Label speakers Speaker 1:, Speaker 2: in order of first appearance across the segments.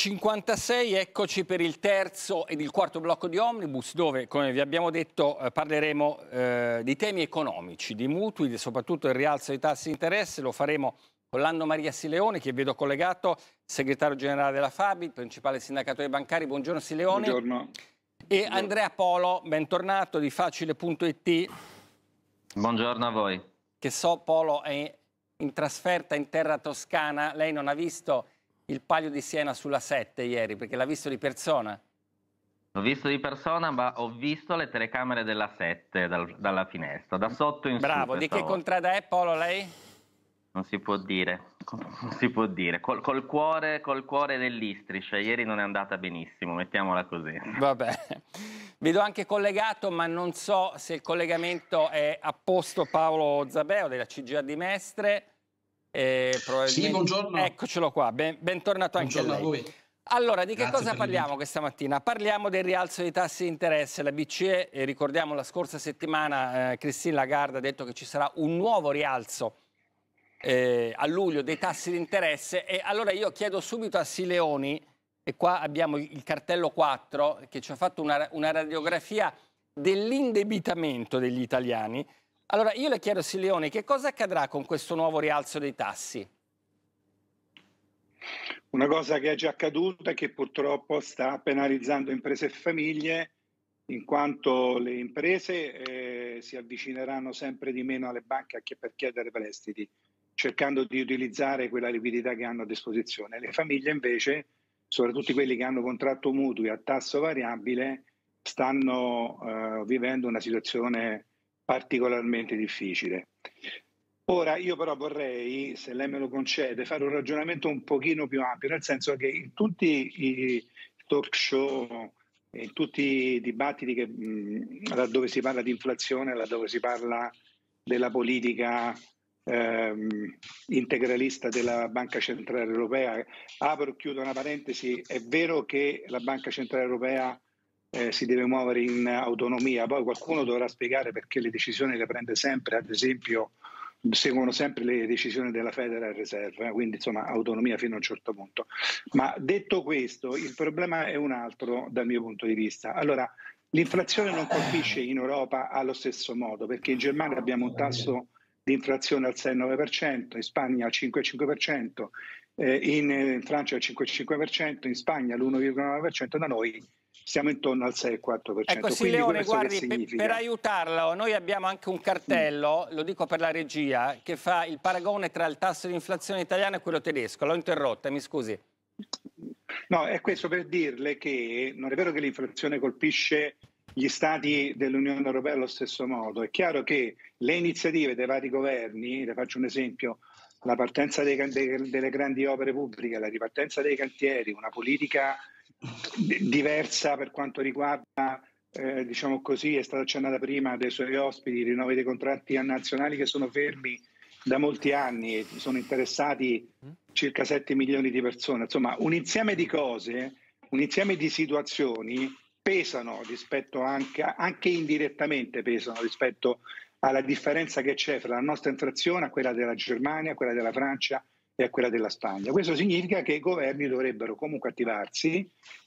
Speaker 1: 8:56, eccoci per il terzo ed il quarto blocco di Omnibus, dove, come vi abbiamo detto, parleremo di temi economici, di mutui, soprattutto il rialzo dei tassi di interesse. Lo faremo con Lando Maria Sileoni, che vedo collegato, segretario generale della Fabi, principale sindacato dei bancari. Buongiorno Sileoni.
Speaker 2: Buongiorno.
Speaker 1: E Andrea Polo, bentornato, di Facile.it.
Speaker 3: Buongiorno a voi.
Speaker 1: Che so, Polo è in trasferta in terra toscana. Lei non ha visto il Palio di Siena sulla 7 ieri, perché l'ha visto di persona?
Speaker 3: L'ho visto di persona, ma ho visto le telecamere della 7 dalla finestra, da sotto in su.
Speaker 1: Bravo, di che contrada è, Polo, lei?
Speaker 3: Non si può dire, non si può dire. Col cuore dell'Istrice, ieri non è andata benissimo, mettiamola così.
Speaker 1: Vabbè, vedo anche collegato, ma non so se il collegamento è a posto, Paolo Zabeo della CGA di Mestre.
Speaker 2: Sì, buongiorno.
Speaker 1: Eccocelo qua, bentornato anche a lei.
Speaker 2: A voi.
Speaker 1: Allora, di che cosa parliamo questa mattina? Parliamo del rialzo dei tassi di interesse. La BCE, ricordiamo la scorsa settimana, Christine Lagarde ha detto che ci sarà un nuovo rialzo a luglio dei tassi di interesse. E allora io chiedo subito a Sileoni, e qua abbiamo il cartello 4, che ci ha fatto una radiografia dell'indebitamento degli italiani. Allora io le chiedo, Sileoni, che cosa accadrà con questo nuovo rialzo dei tassi?
Speaker 2: Una cosa che è già accaduta e che purtroppo sta penalizzando imprese e famiglie, in quanto le imprese si avvicineranno sempre di meno alle banche anche per chiedere prestiti, cercando di utilizzare quella liquidità che hanno a disposizione. Le famiglie invece, soprattutto quelli che hanno contratto mutui a tasso variabile, stanno vivendo una situazione particolarmente difficile. Ora io però vorrei, se lei me lo concede, fare un ragionamento un pochino più ampio, nel senso che in tutti i talk show, in tutti i dibattiti laddove si parla di inflazione, laddove si parla della politica integralista della Banca Centrale Europea, apro e chiudo una parentesi, è vero che la Banca Centrale Europea si deve muovere in autonomia, poi qualcuno dovrà spiegare perché le decisioni le prende sempre, ad esempio seguono sempre le decisioni della Federal Reserve, quindi insomma autonomia fino a un certo punto. Ma detto questo, il problema è un altro dal mio punto di vista. Allora, l'inflazione non colpisce in Europa allo stesso modo, perché in Germania abbiamo un tasso di inflazione al 6,9%, in Spagna al 5,5%, in Francia al 5,5%, in Spagna all'1,9%, da noi siamo intorno al 6,4%.
Speaker 1: Ecco, Sileoni, guardi, per aiutarlo, noi abbiamo anche un cartello, lo dico per la regia, che fa il paragone tra il tasso di inflazione italiano e quello tedesco. L'ho interrotta, mi scusi.
Speaker 2: No, è questo per dirle che non è vero che l'inflazione colpisce gli stati dell'Unione Europea allo stesso modo. È chiaro che le iniziative dei vari governi, le faccio un esempio, la partenza delle grandi opere pubbliche, la ripartenza dei cantieri, una politica diversa per quanto riguarda, diciamo così, è stata accennata prima dai suoi ospiti, i rinnovi dei contratti nazionali che sono fermi da molti anni e sono interessati circa 7 milioni di persone. Insomma, un insieme di cose, un insieme di situazioni pesano rispetto anche indirettamente pesano rispetto alla differenza che c'è fra la nostra inflazione a quella della Germania, a quella della Francia e a quella della Spagna. Questo significa che i governi dovrebbero comunque attivarsi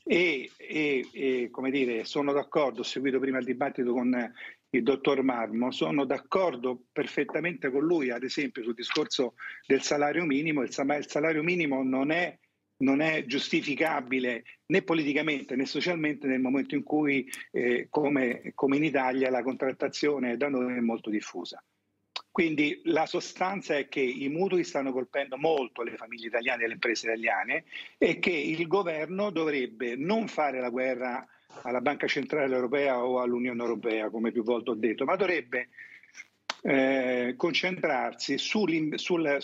Speaker 2: e come dire, sono d'accordo, ho seguito prima il dibattito con il dottor Marmo, sono d'accordo perfettamente con lui, ad esempio sul discorso del salario minimo. Il salario minimo non è giustificabile né politicamente né socialmente nel momento in cui, come in Italia, la contrattazione da noi è molto diffusa. Quindi la sostanza è che i mutui stanno colpendo molto le famiglie italiane e le imprese italiane e che il governo dovrebbe non fare la guerra alla Banca Centrale Europea o all'Unione Europea, come più volte ho detto, ma dovrebbe concentrarsi sul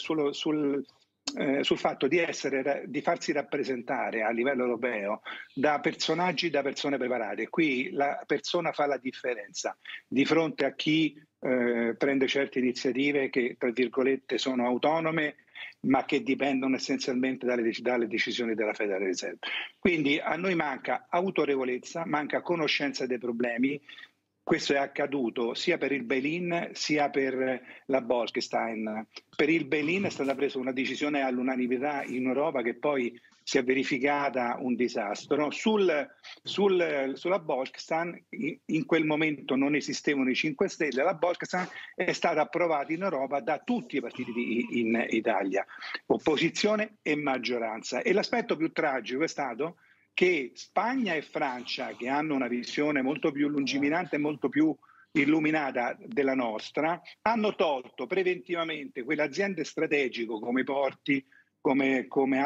Speaker 2: fatto di farsi rappresentare a livello europeo da personaggi, da persone preparate. Qui la persona fa la differenza di fronte a chi prende certe iniziative che, tra virgolette, sono autonome, ma che dipendono essenzialmente dalle decisioni della Federal Reserve. Quindi a noi manca autorevolezza, manca conoscenza dei problemi. Questo è accaduto sia per il bail-in sia per la Bolkestein. Per il bail-in è stata presa una decisione all'unanimità in Europa che poi si è verificata un disastro. Sulla Bolkestein in quel momento non esistevano i 5 Stelle, la Bolkestein è stata approvata in Europa da tutti i partiti in Italia, opposizione e maggioranza. E l'aspetto più tragico è stato che Spagna e Francia, che hanno una visione molto più lungimirante e molto più illuminata della nostra, hanno tolto preventivamente quelle aziende strategiche come i porti, come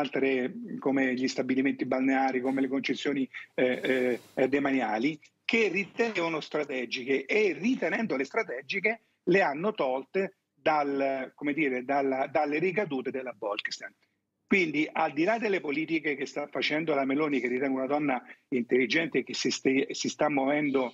Speaker 2: gli stabilimenti balneari, come le concessioni demaniali, che ritenevano strategiche, e ritenendole strategiche le hanno tolte dalle ricadute della Bolkestein. Quindi, al di là delle politiche che sta facendo la Meloni, che ritengo una donna intelligente e che si sta muovendo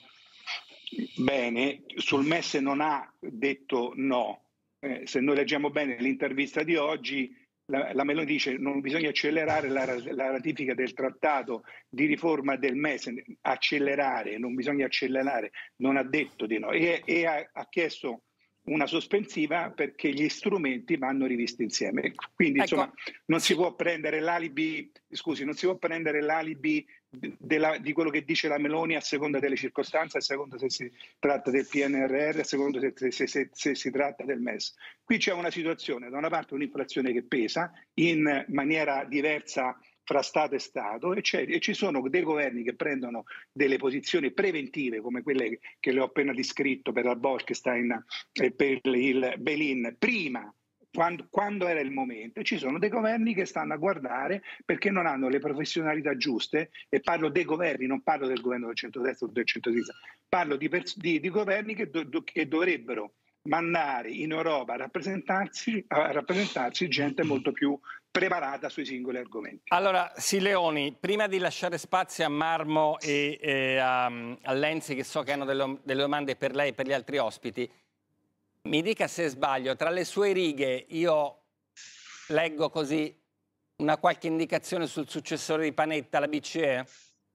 Speaker 2: bene, sul MES non ha detto no. Se noi leggiamo bene l'intervista di oggi, la Meloni dice che non bisogna accelerare la ratifica del trattato di riforma del MES, accelerare, non bisogna accelerare, non ha detto di no, e ha chiesto una sospensiva perché gli strumenti vanno rivisti insieme. Quindi insomma non si può prendere l'alibi, non si può prendere l'alibi di quello che dice la Meloni a seconda delle circostanze, a seconda se si tratta del PNRR, a seconda se si tratta del MES. Qui c'è una situazione, da una parte un'inflazione che pesa in maniera diversa fra Stato e Stato, e ci sono dei governi che prendono delle posizioni preventive come quelle che le ho appena descritto per la Bolkestein e per il Bail-in prima, quando era il momento, e ci sono dei governi che stanno a guardare perché non hanno le professionalità giuste, e parlo dei governi, non parlo del governo del centrodestra o del centrosinistra, parlo di governi che dovrebbero mandare in Europa a rappresentarsi gente molto più preparata sui singoli argomenti.
Speaker 1: Allora, Sileoni, prima di lasciare spazio a Marmo e a Lenzi, che so che hanno delle domande per lei e per gli altri ospiti, mi dica se sbaglio, tra le sue righe io leggo così una qualche indicazione sul successore di Panetta, la BCE?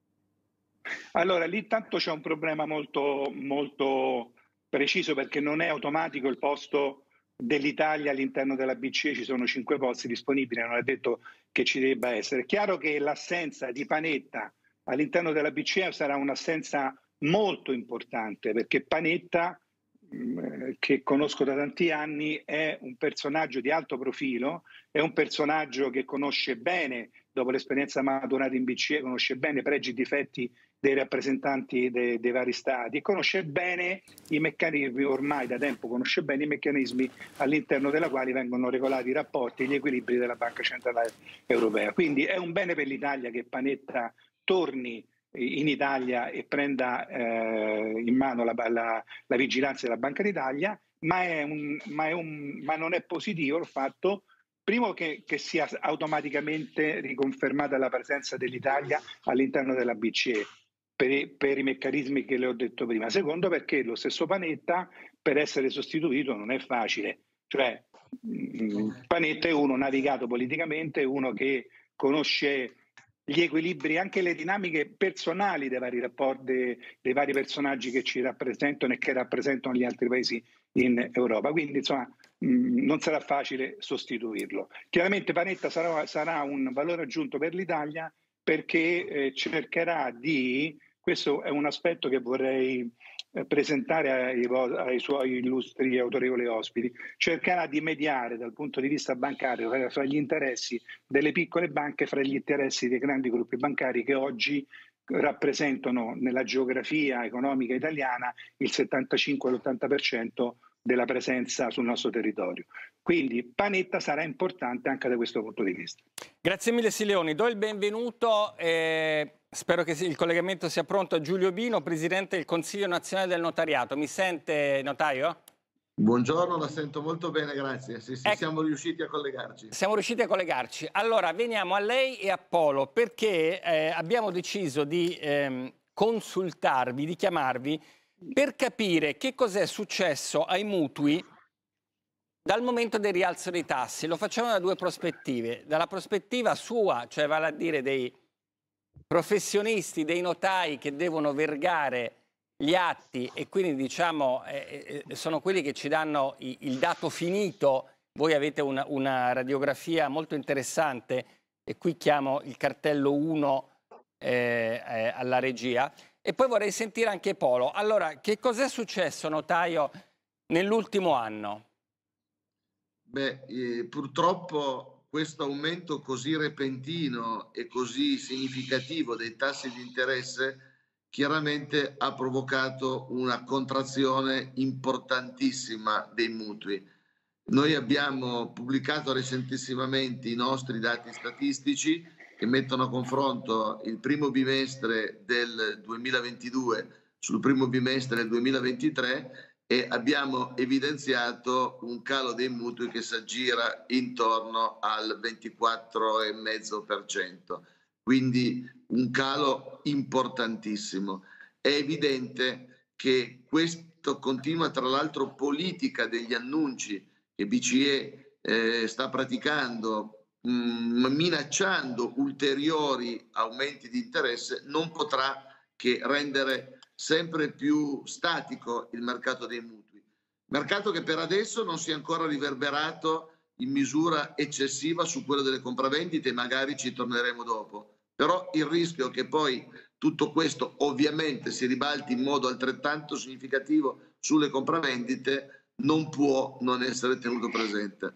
Speaker 2: Allora, lì tanto c'è un problema molto, molto preciso, perché non è automatico il posto dell'Italia all'interno della BCE, ci sono 5 posti disponibili, non è detto che ci debba essere. È chiaro che l'assenza di Panetta all'interno della BCE sarà un'assenza molto importante, perché Panetta, che conosco da tanti anni, è un personaggio di alto profilo, è un personaggio che conosce bene, dopo l'esperienza maturata in BCE, conosce bene i pregi e difetti dei rappresentanti dei vari stati, conosce bene i meccanismi, ormai da tempo conosce bene i meccanismi all'interno della quali vengono regolati i rapporti e gli equilibri della Banca Centrale Europea. Quindi è un bene per l'Italia che Panetta torni in Italia e prenda in mano la vigilanza della Banca d'Italia, ma non è positivo il fatto, primo, che sia automaticamente riconfermata la presenza dell'Italia all'interno della BCE per i meccanismi che le ho detto prima. Secondo, perché lo stesso Panetta, per essere sostituito, non è facile. Cioè, Panetta è uno navigato politicamente, uno che conosce gli equilibri, anche le dinamiche personali dei vari rapporti, dei vari personaggi che ci rappresentano e che rappresentano gli altri paesi in Europa. Quindi insomma non sarà facile sostituirlo. Chiaramente Panetta sarà un valore aggiunto per l'Italia, perché cercherà di, questo è un aspetto che vorrei presentare ai suoi illustri e autorevoli ospiti, cercherà di mediare dal punto di vista bancario fra gli interessi delle piccole banche, fra gli interessi dei grandi gruppi bancari che oggi rappresentano nella geografia economica italiana il 75-80% della presenza sul nostro territorio. Quindi Panetta sarà importante anche da questo punto di vista.
Speaker 1: Grazie mille Sileoni, do il benvenuto, spero che il collegamento sia pronto, a Giulio Bino, Presidente del Consiglio Nazionale del Notariato. Mi sente, notaio?
Speaker 4: Buongiorno, la sento molto bene, grazie. Sì, ecco, siamo riusciti a collegarci.
Speaker 1: Siamo riusciti a collegarci. Allora, veniamo a lei e a Polo, perché abbiamo deciso di consultarvi, di chiamarvi, per capire che cos'è successo ai mutui dal momento del rialzo dei tassi. Lo facciamo da due prospettive. Dalla prospettiva sua, cioè vale a dire dei professionisti, dei notai che devono vergare gli atti e quindi diciamo sono quelli che ci danno il dato finito. Voi avete una radiografia molto interessante e qui chiamo il cartello 1 alla regia. E poi vorrei sentire anche Polo. Allora, che cos'è successo, notaio, nell'ultimo anno?
Speaker 4: Beh, purtroppo questo aumento così repentino e così significativo dei tassi di interesse chiaramente ha provocato una contrazione importantissima dei mutui. Noi abbiamo pubblicato recentissimamente i nostri dati statistici che mettono a confronto il primo bimestre del 2022 sul primo bimestre del 2023 e abbiamo evidenziato un calo dei mutui che si aggira intorno al 24,5%, quindi un calo importantissimo. È evidente che questo continua, tra l'altro, politica degli annunci che BCE sta praticando, minacciando ulteriori aumenti di interesse, non potrà che rendere sempre più statico il mercato dei mutui. Mercato che per adesso non si è ancora riverberato in misura eccessiva su quello delle compravendite e magari ci torneremo dopo. Però il rischio che poi tutto questo ovviamente si ribalti in modo altrettanto significativo sulle compravendite non può non essere tenuto presente.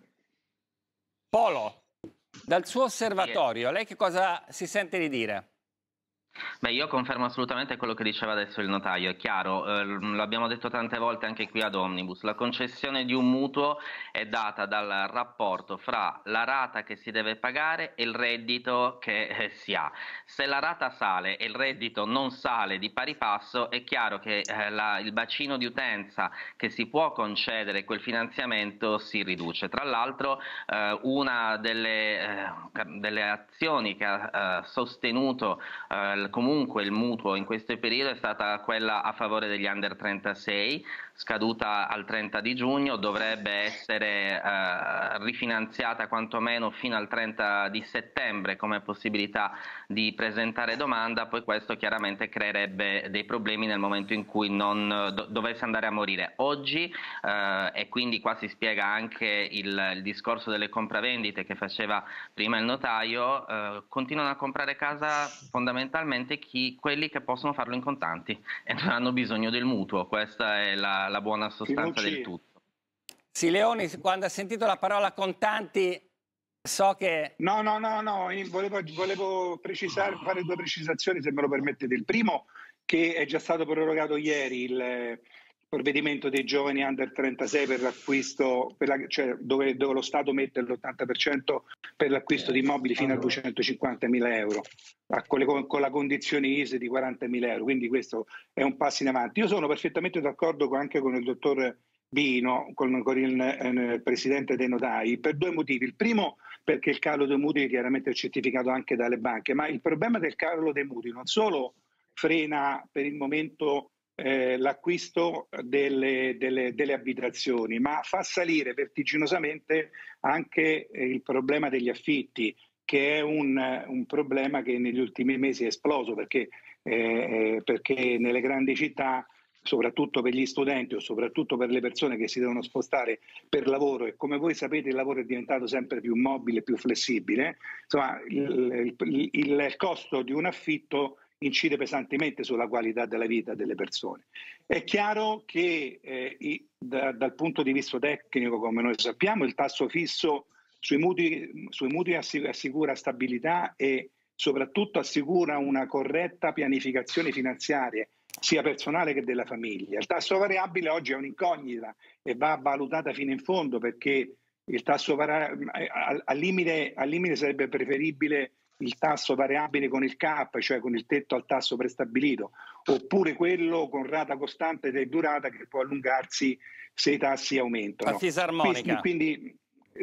Speaker 1: Polo, dal suo osservatorio, lei che cosa si sente di dire?
Speaker 3: Beh, io confermo assolutamente quello che diceva adesso il notaio, è chiaro, l'abbiamo detto tante volte anche qui ad Omnibus, la concessione di un mutuo è data dal rapporto fra la rata che si deve pagare e il reddito che si ha. Se la rata sale e il reddito non sale di pari passo, è chiaro che il bacino di utenza che si può concedere quel finanziamento si riduce. Tra l'altro una delle azioni che ha sostenuto comunque il mutuo in questo periodo è stata quella a favore degli under 36, scaduta al 30 di giugno, dovrebbe essere rifinanziata quantomeno fino al 30 di settembre come possibilità di presentare domanda, poi questo chiaramente creerebbe dei problemi nel momento in cui non dovesse andare a morire. Oggi, e quindi qua si spiega anche il discorso delle compravendite che faceva prima il notaio, continuano a comprare casa fondamentalmente quelli che possono farlo in contanti e non hanno bisogno del mutuo, questa è la buona sostanza del tutto.
Speaker 1: Sì, Leoni, quando ha sentito la parola contanti, so che...
Speaker 2: No, volevo precisare, fare due precisazioni, se me lo permettete. Il primo, che è già stato prorogato ieri il provvedimento dei giovani under 36 per l'acquisto, cioè dove lo Stato mette l'80% per l'acquisto di immobili fino a 250.000 euro, con la condizione ISEE di 40.000 euro, quindi questo è un passo in avanti. Io sono perfettamente d'accordo anche con il dottor Bino, con il presidente dei notai, per due motivi. Il primo, perché il calo dei mutui chiaramente è certificato anche dalle banche, ma il problema del calo dei mutui non solo frena per il momento l'acquisto delle abitazioni, ma fa salire vertiginosamente anche il problema degli affitti, che è un problema che negli ultimi mesi è esploso, perché nelle grandi città, soprattutto per gli studenti o soprattutto per le persone che si devono spostare per lavoro, e come voi sapete il lavoro è diventato sempre più mobile, più flessibile, insomma il costo di un affitto incide pesantemente sulla qualità della vita delle persone. È chiaro che dal punto di vista tecnico, come noi sappiamo, il tasso fisso sui mutui assicura stabilità e soprattutto assicura una corretta pianificazione finanziaria, sia personale che della famiglia. Il tasso variabile oggi è un'incognita e va valutata fino in fondo, perché il tasso al limite sarebbe preferibile il tasso variabile con il cap, cioè con il tetto al tasso prestabilito, oppure quello con rata costante ed è durata, che può allungarsi se i tassi aumentano.
Speaker 1: La fisarmonica.
Speaker 2: Quindi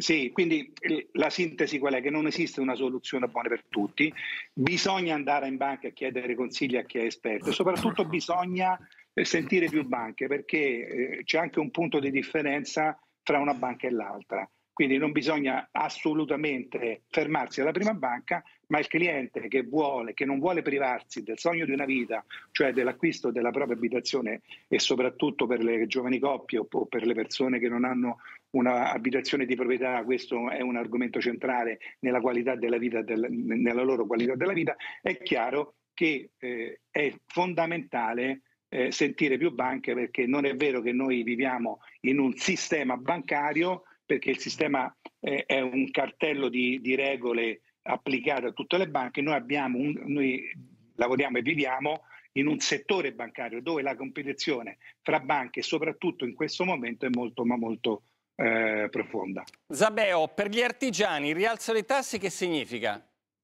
Speaker 2: la sintesi qual è? Che non esiste una soluzione buona per tutti, bisogna andare in banca a chiedere consigli a chi è esperto e soprattutto bisogna sentire più banche, perché c'è anche un punto di differenza fra una banca e l'altra. Quindi non bisogna assolutamente fermarsi alla prima banca, ma il cliente che non vuole privarsi del sogno di una vita, cioè dell'acquisto della propria abitazione, e soprattutto per le giovani coppie o per le persone che non hanno una abitazione di proprietà, questo è un argomento centrale nella qualità della vita, nella loro qualità della vita, è chiaro che è fondamentale sentire più banche, perché non è vero che noi viviamo in un sistema bancario, perché il sistema è un cartello di regole applicate a tutte le banche. Noi lavoriamo e viviamo in un settore bancario dove la competizione fra banche, soprattutto in questo momento, è molto ma molto profonda.
Speaker 1: Zabeo, per gli artigiani il rialzo dei tassi che significa?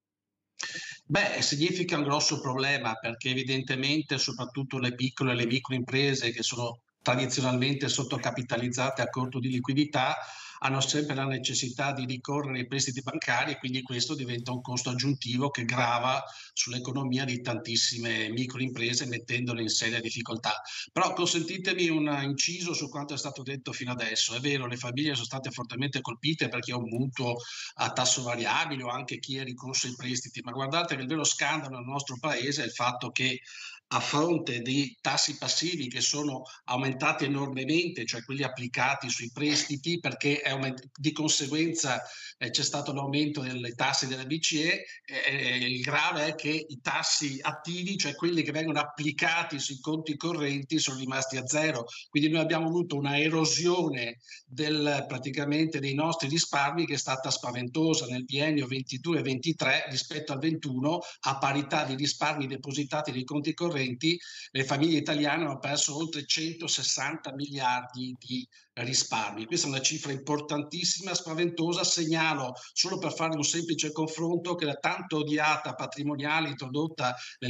Speaker 5: Beh, significa un grosso problema, perché evidentemente soprattutto le piccole e le micro imprese, che sono tradizionalmente sottocapitalizzate a corto di liquidità, hanno sempre la necessità di ricorrere ai prestiti bancari, e quindi questo diventa un costo aggiuntivo che grava sull'economia di tantissime micro imprese, mettendole in seria difficoltà. Però consentitemi un inciso su quanto è stato detto fino adesso. È vero, le famiglie sono state fortemente colpite perché ha un mutuo a tasso variabile o anche chi è ricorso ai prestiti, ma guardate che il vero scandalo nel nostro paese è il fatto che a fronte di tassi passivi che sono aumentati enormemente, cioè quelli applicati sui prestiti, perché di conseguenza c'è stato l'aumento delle tasse della BCE, il grave è che i tassi attivi, cioè quelli che vengono applicati sui conti correnti, sono rimasti a zero. Quindi noi abbiamo avuto una erosione praticamente dei nostri risparmi che è stata spaventosa nel biennio 22-23 rispetto al 21, a parità di risparmi depositati nei conti correnti. Le famiglie italiane hanno perso oltre 160 miliardi di risparmi. Questa è una cifra importantissima, spaventosa. Segnalo, solo per fare un semplice confronto, che la tanto odiata patrimoniale introdotta nel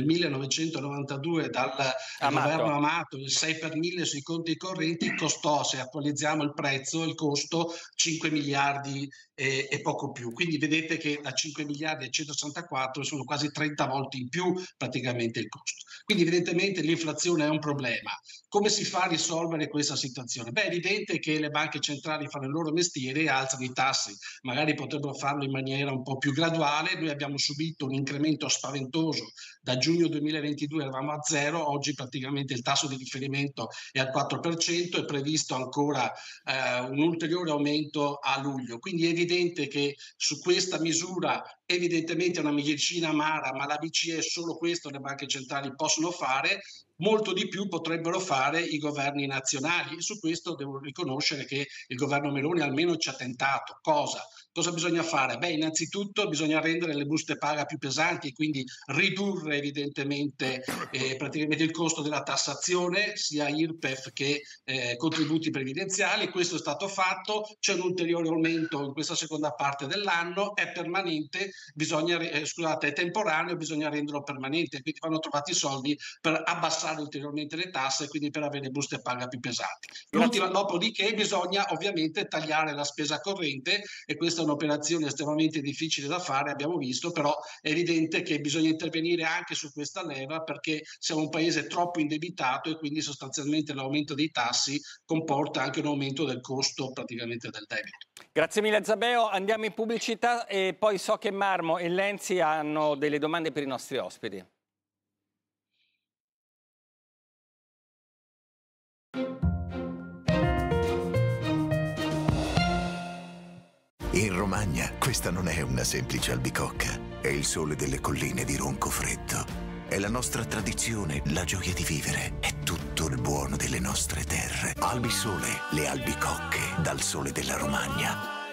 Speaker 5: 1992 dal governo Amato, il 6 per 1000 sui conti correnti, costò, se attualizziamo il prezzo, il costo 5 miliardi e poco più. Quindi vedete che da 5 miliardi a 164 sono quasi 30 volte in più praticamente il costo. Quindi evidentemente l'inflazione è un problema. Come si fa a risolvere questa situazione? Beh, è evidente che le banche centrali fanno il loro mestiere e alzano i tassi, magari potrebbero farlo in maniera un po' più graduale. Noi abbiamo subito un incremento spaventoso, da giugno 2022 eravamo a zero, oggi praticamente il tasso di riferimento è al 4%, è previsto ancora un ulteriore aumento a luglio. Quindi è evidente che su questa misura, evidentemente è una medicina amara, ma la BCE solo questo le banche centrali possono fare. Molto di più potrebbero fare i governi nazionali, e su questo devo riconoscere che il governo Meloni almeno ci ha tentato. Cosa bisogna fare? Beh, innanzitutto bisogna rendere le buste paga più pesanti e quindi ridurre evidentemente praticamente il costo della tassazione, sia IRPEF che contributi previdenziali. Questo è stato fatto, c'è un ulteriore aumento in questa seconda parte dell'anno, è permanente, è temporaneo, bisogna renderlo permanente, quindi vanno trovati i soldi per abbassare ulteriormente le tasse e quindi per avere buste paga più pesanti. Dopodiché bisogna ovviamente tagliare la spesa corrente, e questa è un'operazione estremamente difficile da fare, abbiamo visto, però è evidente che bisogna intervenire anche su questa leva, perché siamo un paese troppo indebitato e quindi sostanzialmente l'aumento dei tassi comporta anche un aumento del costo praticamente del debito.
Speaker 1: Grazie mille Zabeo, andiamo in pubblicità e poi so che Marmo e Lenzi hanno delle domande per i nostri ospiti.
Speaker 6: In Romagna questa non è una semplice albicocca, è il sole delle colline di Roncofreddo. È la nostra tradizione, la gioia di vivere, è tutto il buono delle nostre terre. Albisole, le albicocche dal sole della Romagna.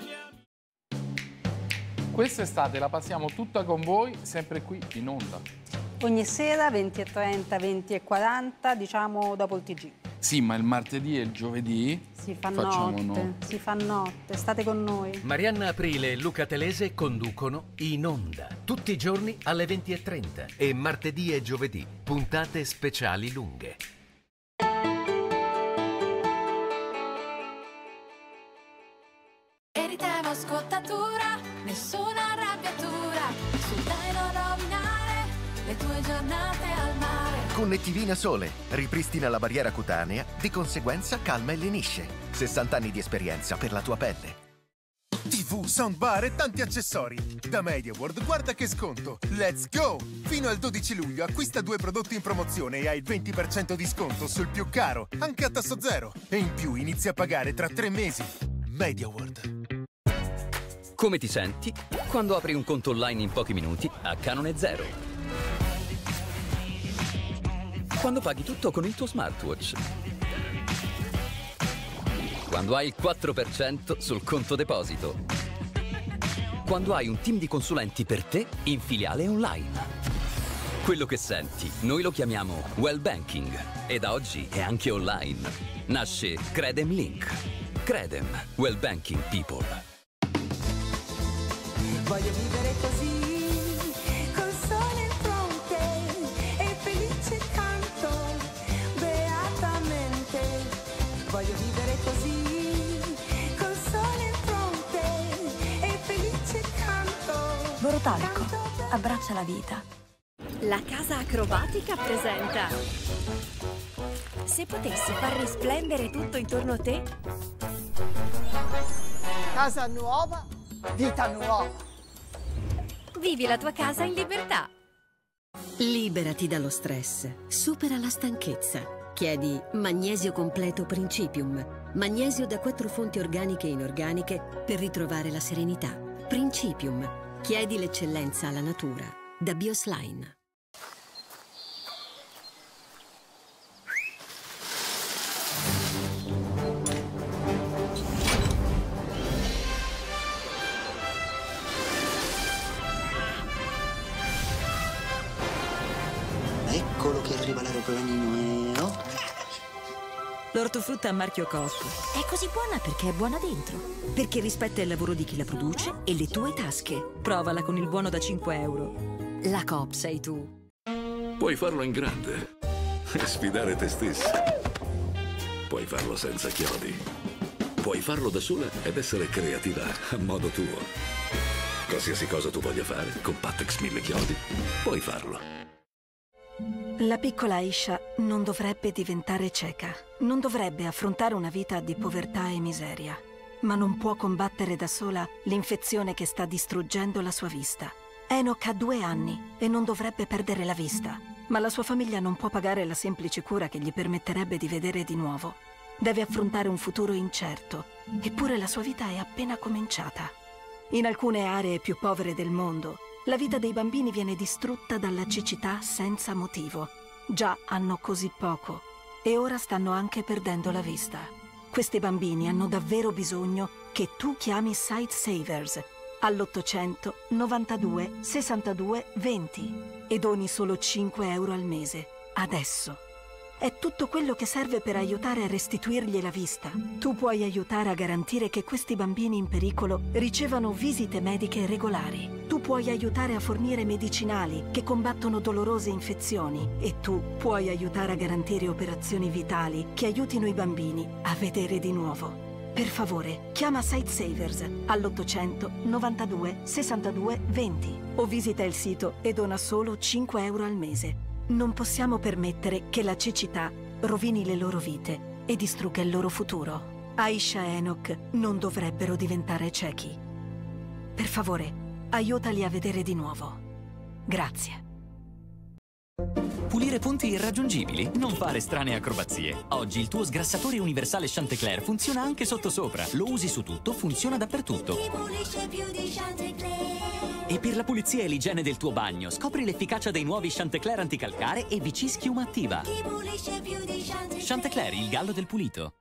Speaker 7: Quest'estate la passiamo tutta con voi, sempre qui in onda.
Speaker 8: Ogni sera 20:30, 20:40, diciamo dopo il TG.
Speaker 7: Sì, ma il martedì e il giovedì
Speaker 8: si fa notte, state con noi.
Speaker 9: Marianna Aprile e Luca Telese conducono In Onda, tutti i giorni alle 20:30 e martedì e giovedì, puntate speciali lunghe.
Speaker 10: Eritema scottatura, nessuna arrabbiatura, sul dai non rovinare le tue giornate al mare.
Speaker 11: Connettivina Sole ripristina la barriera cutanea, di conseguenza calma e lenisce. 60 anni di esperienza per la tua pelle.
Speaker 12: TV, soundbar e tanti accessori. Da MediaWorld guarda che sconto. Let's go! Fino al 12 luglio acquista 2 prodotti in promozione e hai il 20% di sconto sul più caro, anche a tasso zero. E in più inizia a pagare tra 3 mesi. MediaWorld.
Speaker 13: Come ti senti quando apri un conto online in pochi minuti a canone zero? Quando paghi tutto con il tuo smartwatch? Quando hai il 4% sul conto deposito? Quando hai un team di consulenti per te in filiale online? Quello che senti, noi lo chiamiamo Well Banking e da oggi è anche online. Nasce Credem Link. Credem, Well Banking People.
Speaker 10: Voglio vivere così, col sole in fronte e felice canto, beatamente. Voglio vivere così, col sole in fronte e felice canto.
Speaker 14: Borotalco, abbraccia la vita.
Speaker 15: La casa acrobatica presenta. Se potessi far risplendere tutto intorno a te.
Speaker 16: Casa nuova, vita nuova.
Speaker 15: Vivi la tua casa in libertà.
Speaker 17: Liberati dallo stress, supera la stanchezza. Chiedi Magnesio Completo Principium. Magnesio da 4 fonti organiche e inorganiche per ritrovare la serenità. Principium. Chiedi l'eccellenza alla natura. Da Bioslime.
Speaker 18: Eccolo che arriva l'aeroplanino, oh.
Speaker 17: L'ortofrutta a marchio Coop è così buona perché è buona dentro. Perché rispetta il lavoro di chi la produce e le tue tasche. Provala con il buono da 5 euro. La Coop sei tu.
Speaker 19: Puoi farlo in grande e sfidare te stesso. Puoi farlo senza chiodi. Puoi farlo da sola ed essere creativa a modo tuo. Qualsiasi cosa tu voglia fare con Pattex 1000 chiodi, puoi farlo.
Speaker 14: La piccola Aisha non dovrebbe diventare cieca. Non dovrebbe affrontare una vita di povertà e miseria. Ma non può combattere da sola l'infezione che sta distruggendo la sua vista. Enoch ha 2 anni e non dovrebbe perdere la vista. Ma la sua famiglia non può pagare la semplice cura che gli permetterebbe di vedere di nuovo. Deve affrontare un futuro incerto. Eppure la sua vita è appena cominciata. In alcune aree più povere del mondo, la vita dei bambini viene distrutta dalla cecità senza motivo. Già hanno così poco e ora stanno anche perdendo la vista. Questi bambini hanno davvero bisogno che tu chiami Sight Savers all'800 92 62 20 e doni solo 5 euro al mese. Adesso. È tutto quello che serve per aiutare a restituirgli la vista. Tu puoi aiutare a garantire che questi bambini in pericolo ricevano visite mediche regolari. Tu puoi aiutare a fornire medicinali che combattono dolorose infezioni. E tu puoi aiutare a garantire operazioni vitali che aiutino i bambini a vedere di nuovo. Per favore, chiama Sight Savers all'800 92 62 20 o visita il sito e dona solo 5 euro al mese. Non possiamo permettere che la cecità rovini le loro vite e distrugga il loro futuro. Aisha e Enoch non dovrebbero diventare ciechi. Per favore, aiutali a vedere di nuovo. Grazie.
Speaker 20: Pulire punti irraggiungibili? Non fare strane acrobazie. Oggi il tuo sgrassatore universale Chantecler funziona anche sottosopra. Lo usi su tutto, funziona dappertutto.
Speaker 10: Chi pulisce più di Chantecler?
Speaker 20: E per la pulizia e l'igiene del tuo bagno, scopri l'efficacia dei nuovi Chantecler anticalcare e VC Schiuma Attiva.
Speaker 10: Chi pulisce più di Chantecler?
Speaker 20: Chantecler, il gallo del pulito.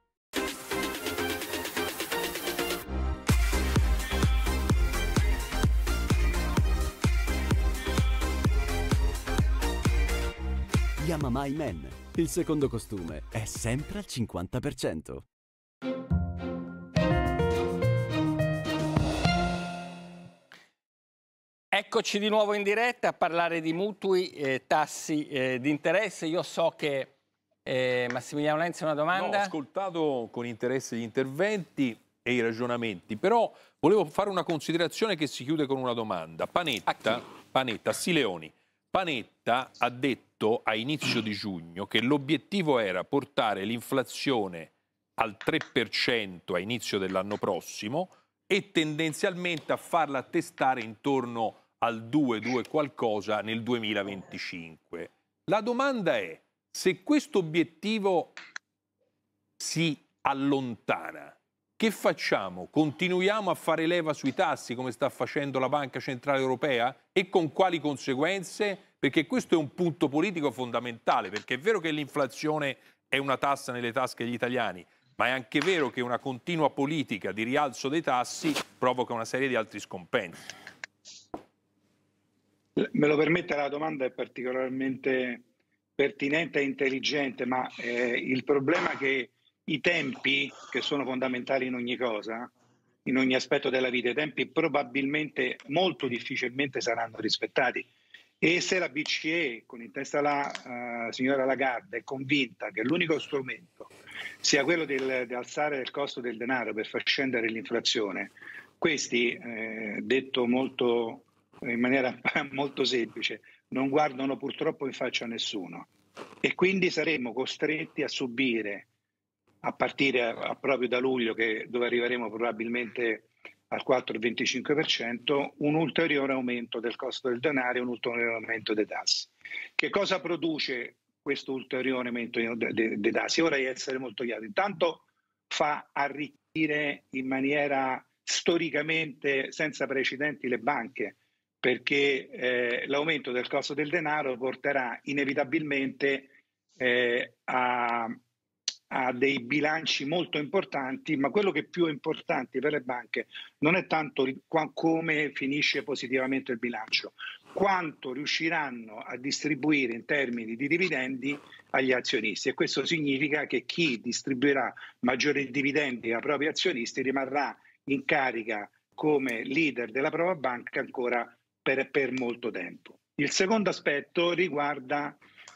Speaker 21: Yamamai Men. Il secondo costume è sempre al 50%.
Speaker 1: Eccoci di nuovo in diretta a parlare di mutui e tassi di interesse. Io so che Massimiliano Lenzi ha una domanda.
Speaker 22: No, ho ascoltato con interesse gli interventi e i ragionamenti, però volevo fare una considerazione che si chiude con una domanda. Panetta, Sileoni. Panetta ha detto a inizio di giugno che l'obiettivo era portare l'inflazione al 3% a inizio dell'anno prossimo e tendenzialmente a farla attestare intorno al 2 qualcosa nel 2025. La domanda è, se questo obiettivo si allontana, che facciamo? Continuiamo a fare leva sui tassi come sta facendo la Banca Centrale Europea? E con quali conseguenze? Perché questo è un punto politico fondamentale, perché è vero che l'inflazione è una tassa nelle tasche degli italiani, ma è anche vero che una continua politica di rialzo dei tassi provoca una serie di altri scompensi.
Speaker 2: Me lo permette, la domanda è particolarmente pertinente e intelligente, ma il problema è che i tempi, che sono fondamentali in ogni cosa, in ogni aspetto della vita, i tempi probabilmente molto difficilmente saranno rispettati. E se la BCE, con in testa la signora Lagarde, è convinta che l'unico strumento sia quello di alzare il costo del denaro per far scendere l'inflazione, questi, detto molto, in maniera molto semplice, non guardano purtroppo in faccia a nessuno. E quindi saremo costretti a subire, a partire proprio da luglio, dove arriveremo probabilmente al 4,25%, un ulteriore aumento del costo del denaro e un ulteriore aumento dei tassi. Che cosa produce questo ulteriore aumento dei tassi? Ora di essere molto chiaro. Intanto fa arricchire in maniera storicamente senza precedenti le banche, perché l'aumento del costo del denaro porterà inevitabilmente a dei bilanci molto importanti, ma quello che è più importante per le banche non è tanto come finisce positivamente il bilancio, quanto riusciranno a distribuire in termini di dividendi agli azionisti, e questo significa che chi distribuirà maggiori dividendi ai propri azionisti rimarrà in carica come leader della propria banca ancora per molto tempo. Il secondo aspetto riguarda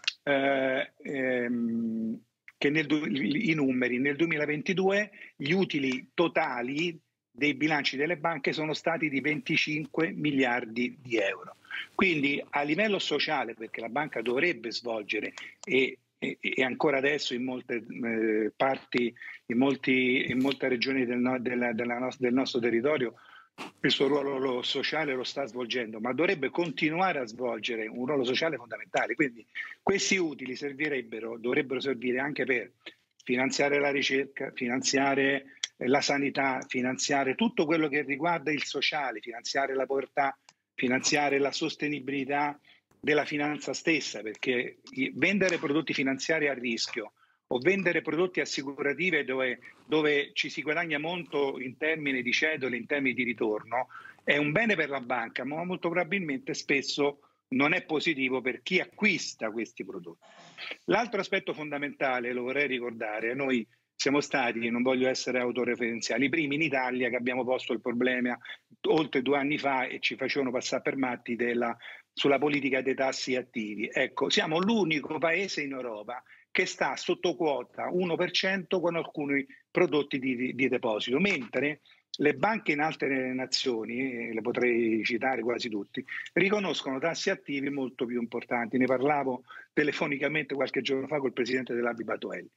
Speaker 2: che i numeri. Nel 2022 gli utili totali dei bilanci delle banche sono stati di 25 miliardi di euro. Quindi a livello sociale, perché la banca dovrebbe svolgere e ancora adesso in molte parti, in molte regioni del nostro territorio, il suo ruolo sociale lo sta svolgendo, ma dovrebbe continuare a svolgere un ruolo sociale fondamentale. Quindi questi utili dovrebbero servire anche per finanziare la ricerca, finanziare la sanità, finanziare tutto quello che riguarda il sociale, finanziare la povertà, finanziare la sostenibilità della finanza stessa, perché vendere prodotti finanziari a rischio o vendere prodotti assicurativi dove ci si guadagna molto in termini di cedole, in termini di ritorno, è un bene per la banca, ma molto probabilmente spesso non è positivo per chi acquista questi prodotti. L'altro aspetto fondamentale, lo vorrei ricordare, noi siamo stati, non voglio essere autoreferenziali, i primi in Italia che abbiamo posto il problema oltre 2 anni fa e ci facevano passare per matti sulla politica dei tassi attivi. Ecco, siamo l'unico paese in Europa che sta sotto quota 1% con alcuni prodotti di deposito, mentre le banche in altre nazioni, le potrei citare quasi tutti, riconoscono tassi attivi molto più importanti. Ne parlavo telefonicamente qualche giorno fa col presidente dell'ABI Batoelli.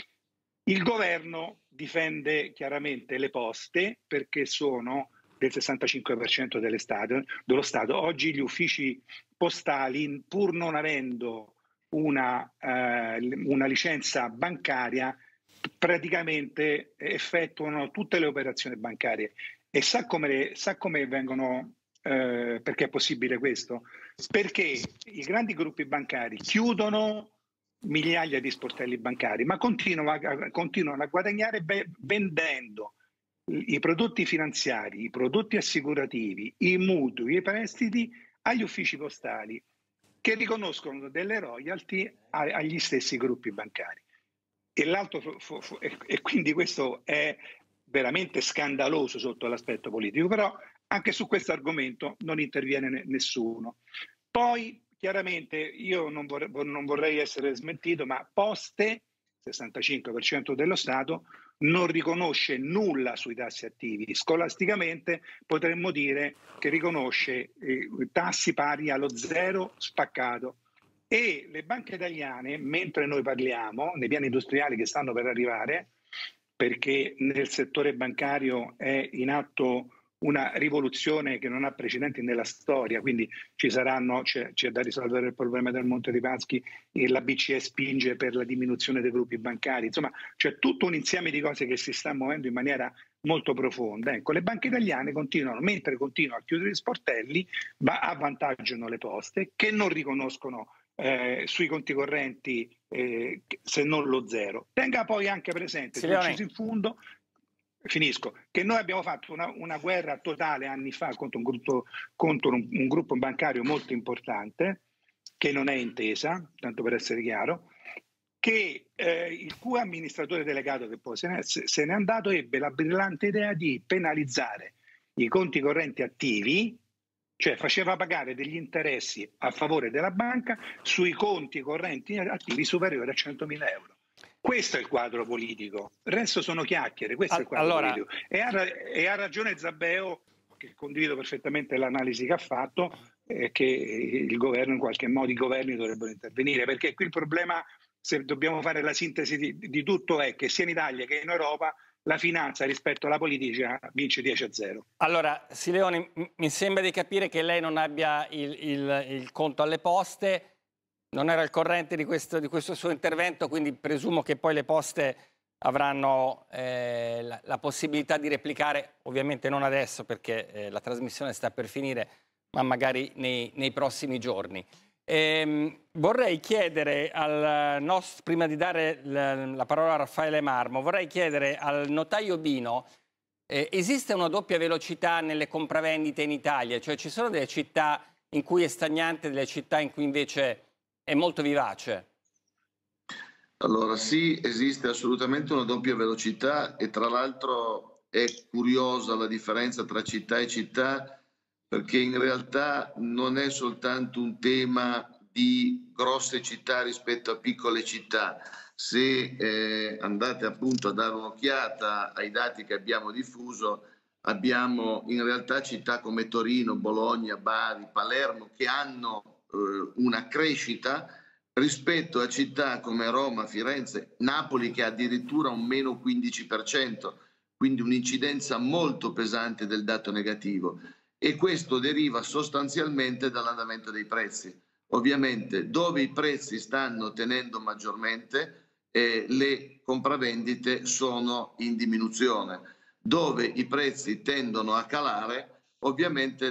Speaker 2: Il governo difende chiaramente le poste perché sono del 65% dello Stato. Oggi gli uffici postali, pur non avendo una licenza bancaria, praticamente effettuano tutte le operazioni bancarie. E sa come vengono, perché è possibile questo? Perché i grandi gruppi bancari chiudono migliaia di sportelli bancari, ma continuano a guadagnare vendendo i prodotti finanziari, i prodotti assicurativi, i mutui, i prestiti agli uffici postali, che riconoscono delle royalty agli stessi gruppi bancari. E quindi questo è veramente scandaloso sotto l'aspetto politico, però anche su questo argomento non interviene nessuno. Poi chiaramente io non vorrei essere smentito, ma Poste, 65% dello Stato, non riconosce nulla sui tassi attivi. Scolasticamente potremmo dire che riconosce tassi pari allo 0 spaccato. E le banche italiane, mentre noi parliamo, nei piani industriali che stanno per arrivare, perché nel settore bancario è in atto una rivoluzione che non ha precedenti nella storia, quindi c'è da risolvere il problema del Monte dei Paschi, e la BCE spinge per la diminuzione dei gruppi bancari, insomma c'è tutto un insieme di cose che si sta muovendo in maniera molto profonda. Ecco, le banche italiane mentre continuano a chiudere gli sportelli, avvantaggiano le poste, che non riconoscono sui conti correnti se non lo zero. Tenga poi anche presente, in fondo, finisco, che noi abbiamo fatto una guerra totale anni fa contro un gruppo bancario molto importante, che non è Intesa, tanto per essere chiaro, che il cui amministratore delegato, che poi se n'è andato, ebbe la brillante idea di penalizzare i conti correnti attivi, cioè faceva pagare degli interessi a favore della banca sui conti correnti attivi superiori a 100.000 euro. Questo è il quadro politico, il resto sono chiacchiere, questo è il quadro politico. E ha ragione Zabbeo, che condivido perfettamente l'analisi che ha fatto, che il governo, in qualche modo i governi dovrebbero intervenire, perché qui il problema, se dobbiamo fare la sintesi di tutto, è che sia in Italia che in Europa la finanza rispetto alla politica vince 10-0.
Speaker 1: Allora, Sileoni, mi sembra di capire che lei non abbia il conto alle poste, non era al corrente di questo suo intervento, quindi presumo che poi le poste avranno la possibilità di replicare, ovviamente non adesso perché la trasmissione sta per finire, ma magari nei prossimi giorni. Vorrei chiedere prima di dare la parola a Raffaele Marmo, vorrei chiedere al notaio Bino, esiste una doppia velocità nelle compravendite in Italia? Cioè ci sono delle città in cui è stagnante, delle città in cui invece è molto vivace?
Speaker 3: Allora sì, esiste assolutamente una doppia velocità, e tra l'altro è curiosa la differenza tra città e città, perché in realtà non è soltanto un tema di grosse città rispetto a piccole città. Se andate appunto a dare un'occhiata ai dati che abbiamo diffuso, abbiamo in realtà città come Torino, Bologna, Bari, Palermo che hanno una crescita rispetto a città come Roma, Firenze, Napoli, che ha addirittura un meno 15%, quindi un'incidenza molto pesante del dato negativo. E questo deriva sostanzialmente dall'andamento dei prezzi. Ovviamente dove i prezzi stanno tenendo maggiormente, le compravendite sono in diminuzione. Dove i prezzi tendono a calare, ovviamente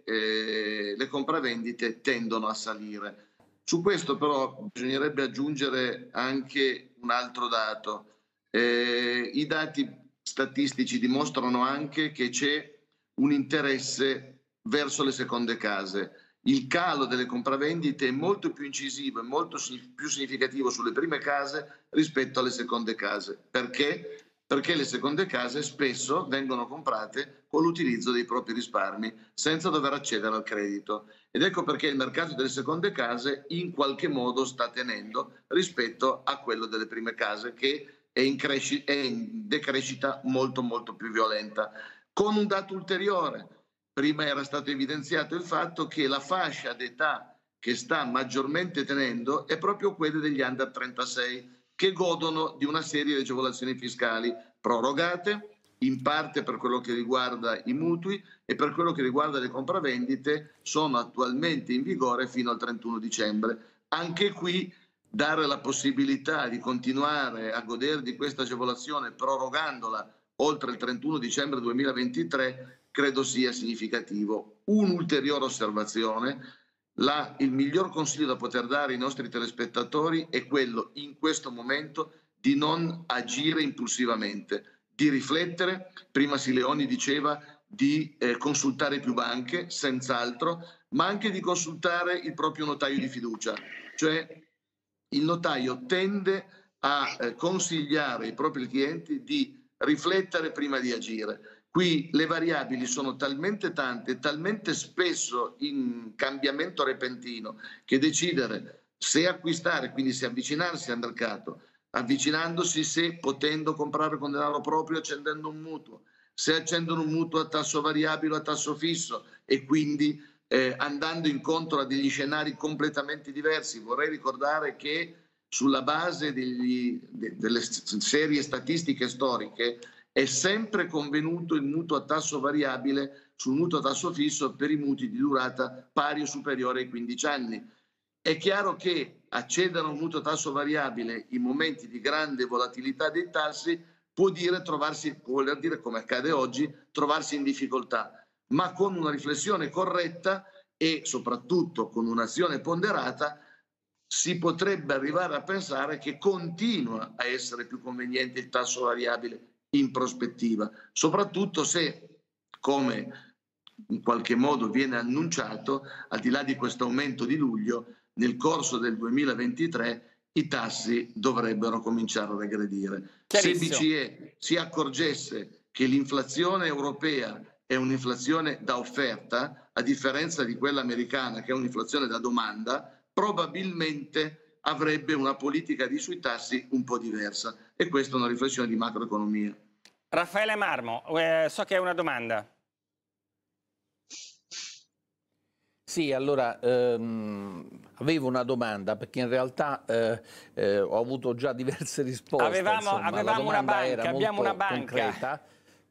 Speaker 3: le compravendite tendono a salire. Su questo però bisognerebbe aggiungere anche un altro dato. I dati statistici dimostrano anche che c'è un interesse verso le seconde case. Il calo delle compravendite è molto più incisivo e molto più significativo sulle prime case rispetto alle seconde case. Perché? Perché le seconde case spesso vengono comprate con l'utilizzo dei propri risparmi senza dover accedere al credito. Ed ecco perché il mercato delle seconde case in qualche modo sta tenendo rispetto a quello delle prime case, che è in decrescita molto più violenta. Con un dato ulteriore, prima era stato evidenziato il fatto che la fascia d'età che sta maggiormente tenendo è proprio quella degli under 36, che godono di una serie di agevolazioni fiscali prorogate, in parte per quello che riguarda i mutui e per quello che riguarda le compravendite, sono attualmente in vigore fino al 31 dicembre. Anche qui dare la possibilità di continuare a godere di questa agevolazione prorogandola oltre il 31 dicembre 2023 credo sia significativo. Un'ulteriore osservazione: il miglior consiglio da poter dare ai nostri telespettatori è quello in questo momento di non agire impulsivamente, di riflettere. Prima Sileoni diceva di consultare più banche, senz'altro, ma anche di consultare il proprio notaio di fiducia. Cioè il notaio tende a consigliare ai propri clienti di riflettere prima di agire. Qui le variabili sono talmente tante, talmente spesso in cambiamento repentino, che decidere se acquistare, quindi se avvicinarsi al mercato, avvicinandosi se potendo comprare con denaro proprio accendendo un mutuo, se accendono un mutuo a tasso variabile o a tasso fisso e quindi andando incontro a degli scenari completamente diversi. Vorrei ricordare che sulla base delle serie statistiche storiche è sempre convenuto il mutuo a tasso variabile sul mutuo a tasso fisso per i mutui di durata pari o superiore ai 15 anni. È chiaro che accedere a un mutuo a tasso variabile in momenti di grande volatilità dei tassi può voler dire, come accade oggi, trovarsi in difficoltà, ma con una riflessione corretta e soprattutto con un'azione ponderata si potrebbe arrivare a pensare che continua a essere più conveniente il tasso variabile in prospettiva, soprattutto se, come in qualche modo viene annunciato, al di là di questo aumento di luglio, nel corso del 2023 i tassi dovrebbero cominciare a regredire. Se BCE si accorgesse che l'inflazione europea è un'inflazione da offerta, a differenza di quella americana che è un'inflazione da domanda, probabilmente avrebbe una politica sui tassi un po' diversa, e questa è una riflessione di macroeconomia.
Speaker 1: Raffaele Marmo, so che è una domanda.
Speaker 4: Sì, allora avevo una domanda, perché in realtà ho avuto già diverse risposte.
Speaker 1: Avevamo una banca, abbiamo una banca.
Speaker 4: Concreta.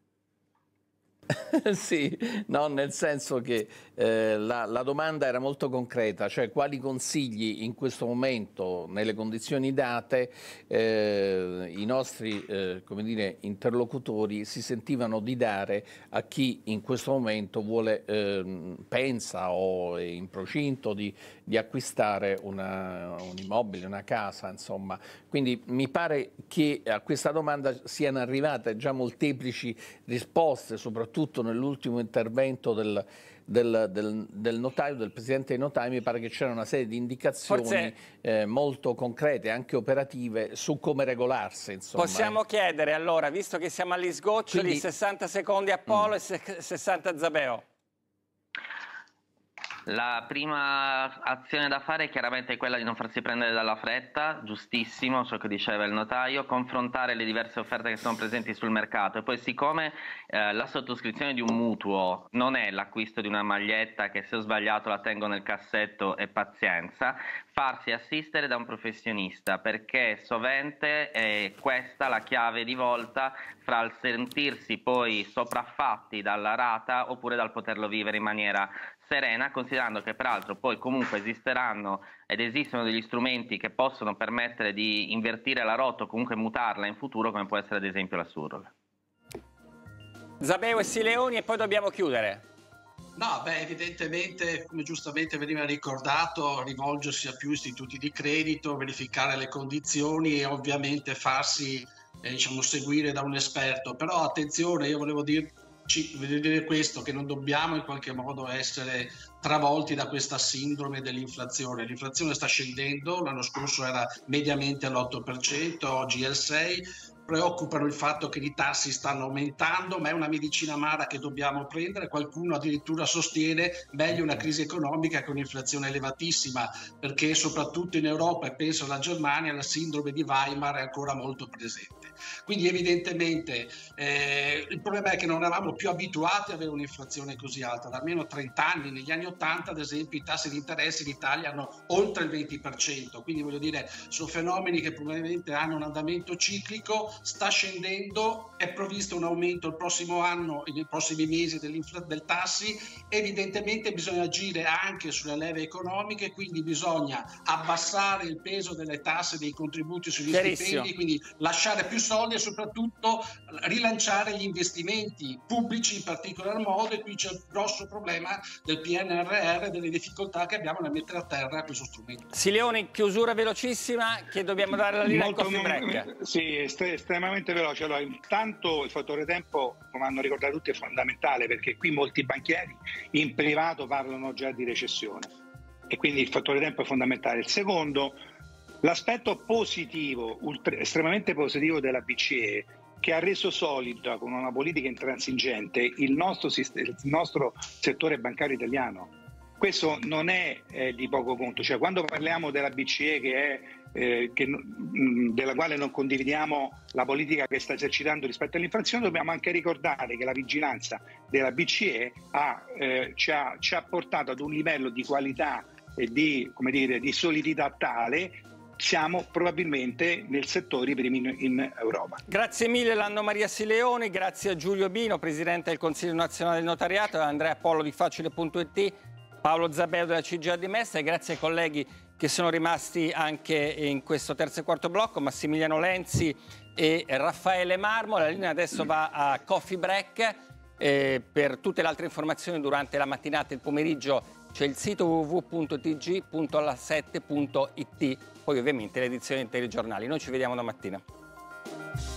Speaker 4: Sì, no, nel senso che la domanda era molto concreta, cioè quali consigli in questo momento, nelle condizioni date, i nostri come dire, interlocutori si sentivano di dare a chi in questo momento vuole, pensa o è in procinto di acquistare un immobile, una casa, insomma. Quindi mi pare che a questa domanda siano arrivate già molteplici risposte, soprattutto nell'ultimo intervento del notaio, del presidente dei notai. Mi pare che c'era una serie di indicazioni molto concrete, anche operative, su come regolarsi. Insomma,
Speaker 1: possiamo chiedere allora, visto che siamo agli sgoccioli, quindi 60 secondi a Polo e 60 a Zabeo.
Speaker 5: La prima azione da fare è chiaramente quella di non farsi prendere dalla fretta, giustissimo ciò che diceva il notaio, confrontare le diverse offerte che sono presenti sul mercato, e poi, siccome la sottoscrizione di un mutuo non è l'acquisto di una maglietta che se ho sbagliato la tengo nel cassetto e pazienza, farsi assistere da un professionista, perché sovente è questa la chiave di volta fra il sentirsi poi sopraffatti dalla rata oppure dal poterlo vivere in maniera serena, considerando che peraltro poi comunque esisteranno ed esistono degli strumenti che possono permettere di invertire la rotta o comunque mutarla in futuro, come può essere ad esempio la surroga.
Speaker 1: Zabeo e Sileoni, e poi dobbiamo chiudere.
Speaker 23: No, beh, evidentemente, come giustamente veniva ricordato, rivolgersi a più istituti di credito, verificare le condizioni e ovviamente farsi diciamo, seguire da un esperto. Però attenzione, io volevo dire questo, che non dobbiamo in qualche modo essere travolti da questa sindrome dell'inflazione. L'inflazione sta scendendo, l'anno scorso era mediamente all'8%, oggi è il 6%. Preoccupano il fatto che i tassi stanno aumentando, ma è una medicina amara che dobbiamo prendere. Qualcuno addirittura sostiene meglio una crisi economica che un'inflazione elevatissima, perché soprattutto in Europa, e penso alla Germania, la sindrome di Weimar è ancora molto presente. Quindi evidentemente il problema è che non eravamo più abituati ad avere un'inflazione così alta. Da almeno 30 anni, negli anni 80 ad esempio, i tassi di interesse in Italia hanno oltre il 20%, quindi voglio dire, sono fenomeni che probabilmente hanno un andamento ciclico. Sta scendendo, è previsto un aumento il prossimo anno e nei prossimi mesi del tassi. Evidentemente bisogna agire anche sulle leve economiche, quindi bisogna abbassare il peso delle tasse, dei contributi sugli stipendi, quindi lasciare più soldi e soprattutto rilanciare gli investimenti pubblici in particolar modo, e qui c'è il grosso problema del PNRR e delle difficoltà che abbiamo nel mettere a terra questo strumento.
Speaker 1: Sileoni, chiusura velocissima che dobbiamo dare la linea al coffee break.
Speaker 2: Sì, estremamente veloce. Allora, intanto il fattore tempo, come hanno ricordato tutti, è fondamentale, perché qui molti banchieri in privato parlano già di recessione e quindi il fattore tempo è fondamentale. Il secondo, l'aspetto positivo, estremamente positivo della BCE, che ha reso solido con una politica intransigente il nostro settore bancario italiano. Questo non è di poco conto, cioè quando parliamo della BCE della quale non condividiamo la politica che sta esercitando rispetto all'inflazione, dobbiamo anche ricordare che la vigilanza della BCE ci ha portato ad un livello di qualità e di solidità tale siamo probabilmente nel settore i primi in Europa.
Speaker 1: Grazie mille Lando Maria Sileoni, grazie a Giulio Bino, Presidente del Consiglio Nazionale del Notariato, a Andrea Pollo di Facile.it, Paolo Zabeo della CGIA di Mestre, e grazie ai colleghi che sono rimasti anche in questo terzo e quarto blocco, Massimiliano Lenzi e Raffaele Marmo. La linea adesso va a Coffee Break. Per tutte le altre informazioni durante la mattinata e il pomeriggio c'è il sito www.tg.alla7.it, poi ovviamente l'edizione dei telegiornali. Noi ci vediamo domattina.